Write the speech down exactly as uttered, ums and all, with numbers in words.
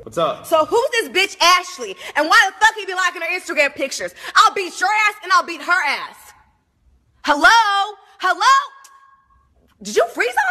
What's up? So who's this bitch Ashley? And why the fuck he be liking her Instagram pictures? I'll beat your ass and I'll beat her ass. Hello? Hello? Did you freeze